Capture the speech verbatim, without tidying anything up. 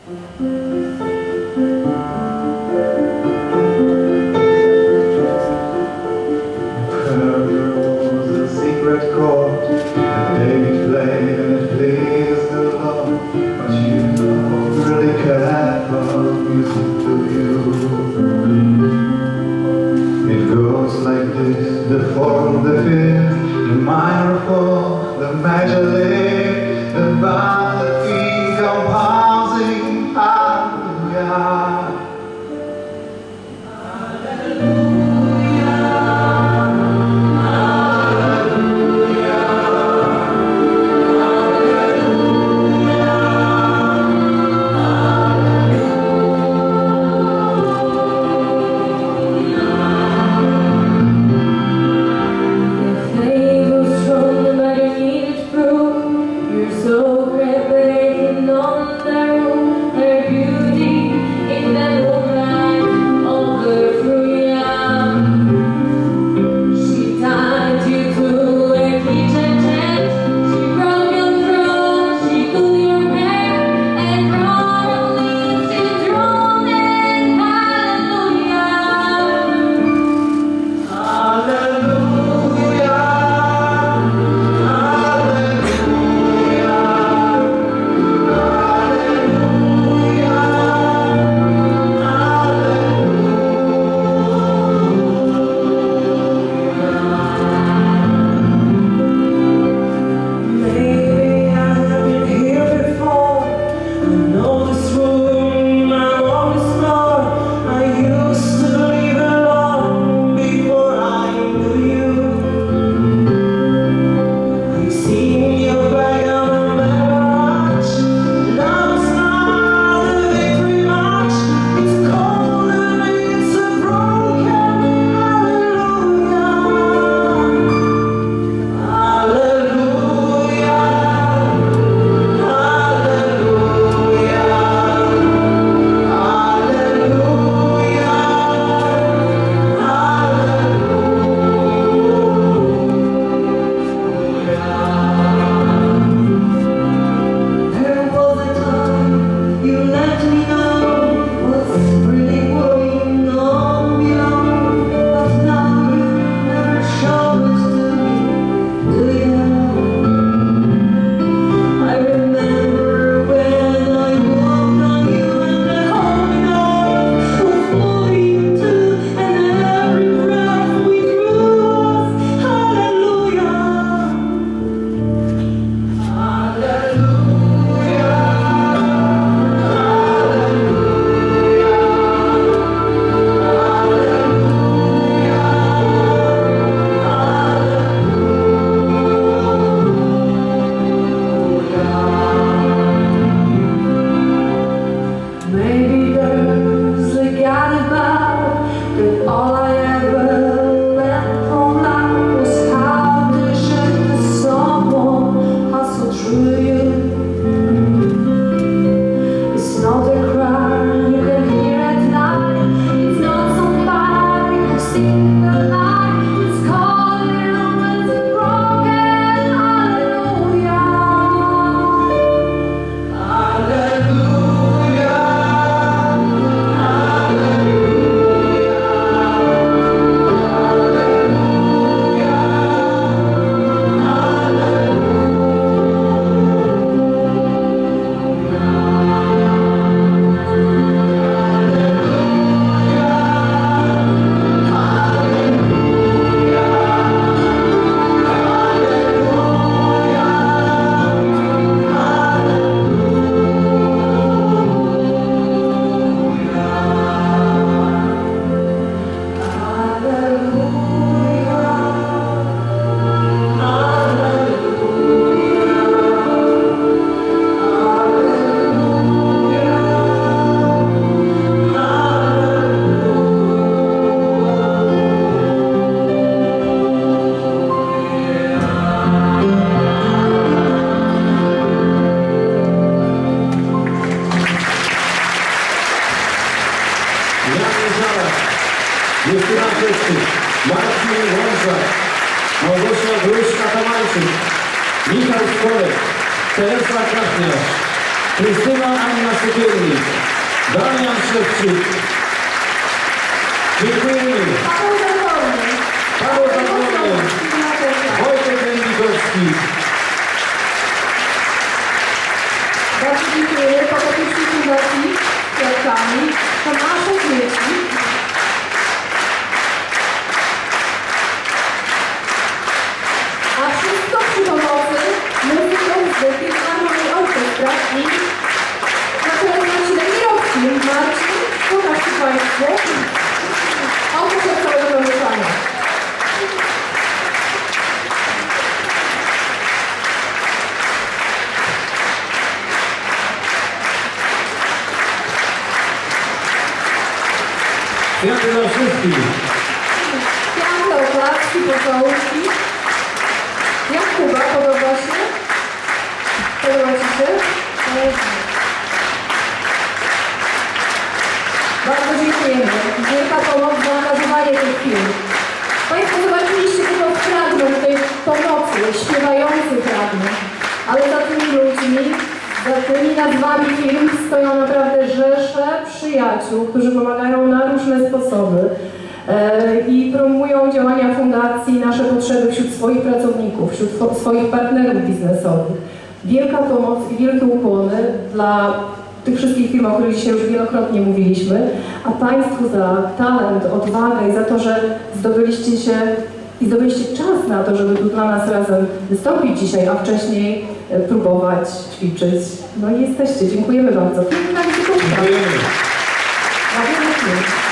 Justyna Krzysztof, Marcin Łączak, Małgosia Gruszka-Tamarczyk, Michał Skorek, Teresa Kachniarz, Krystyna Anna Sykielnik, Damian Szewczyk. Dziękujemy. Paweł Zatorny. Paweł Zatorny. Wojtek Jędrikowski. Bardzo dziękuję Potocznej Fundacji Kwiatkami, Tomasza Dzieci. A wszystko przy pomocy muzyką z Filharmonii Orkiestra i naczelnym Marcinem Marcin, pokażcie Państwu autor całego mieszania. Kwiaty dla wszystkich. Kwiaty, oklaski, pocałuszki. Jak Kuba? Podoba się? Podoba Ci się? Bardzo dziękujemy. Wielka pomoc za nagrywanie tych film. Państwo zobaczyliście tylko fragment tej pomocy, śpiewający fragment. Ale za tymi ludźmi, za tymi nazwami film stoją naprawdę rzesze przyjaciół, którzy pomagają na różne sposoby e, i promują działania fundacji, nasze potrzeby wśród swoich pracowników, wśród swoich partnerów biznesowych. Wielka pomoc i wielkie ukłony dla tych wszystkich firm, o których dzisiaj już wielokrotnie mówiliśmy, a Państwu za talent, odwagę i za to, że zdobyliście się i zdobyliście czas na to, żeby tu dla nas razem wystąpić dzisiaj, a wcześniej próbować, ćwiczyć. No i jesteście. Dziękujemy bardzo. Dziękujemy. Dziękujemy.